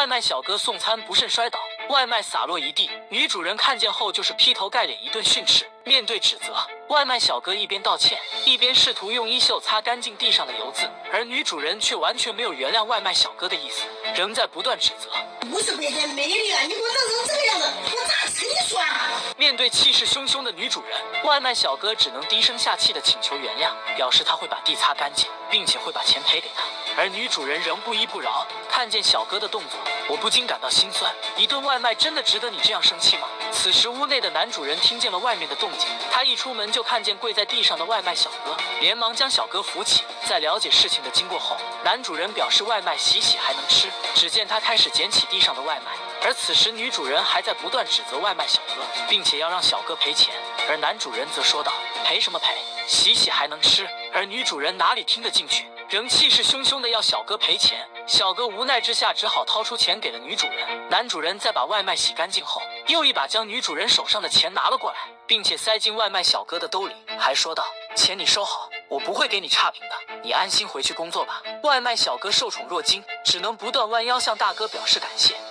外卖小哥送餐不慎摔倒，外卖洒落一地，女主人看见后就是劈头盖脸一顿训斥。面对指责，外卖小哥一边道歉，一边试图用衣袖擦干净地上的油渍，而女主人却完全没有原谅外卖小哥的意思，仍在不断指责。 不是白天美女啊，你给我弄成这个样子，我咋吃你说啊？ 面对气势汹汹的女主人，外卖小哥只能低声下气地请求原谅，表示他会把地擦干净，并且会把钱赔给他。而女主人仍不依不饶，看见小哥的动作，我不禁感到心酸。一顿外卖真的值得你这样生气吗？此时屋内的男主人听见了外面的动静，他一出门就看见跪在地上的外卖小哥，连忙将小哥扶起。在了解事情的经过后，男主人表示外卖洗洗还能吃。只见他开始捡起地上的外卖，而此时女主人还在不断指责外卖小哥，并且要让小哥赔钱。而男主人则说道：赔什么赔，洗洗还能吃。而女主人哪里听得进去，仍气势汹汹地要小哥赔钱。小哥无奈之下只好掏出钱给了女主人。男主人在把外卖洗干净后，又一把将女主人手上的钱拿了过来，并且塞进外卖小哥的兜里，还说道：钱你收好，我不会给你差评的，你安心回去工作吧。外卖小哥受宠若惊，只能不断弯腰向大哥表示感谢。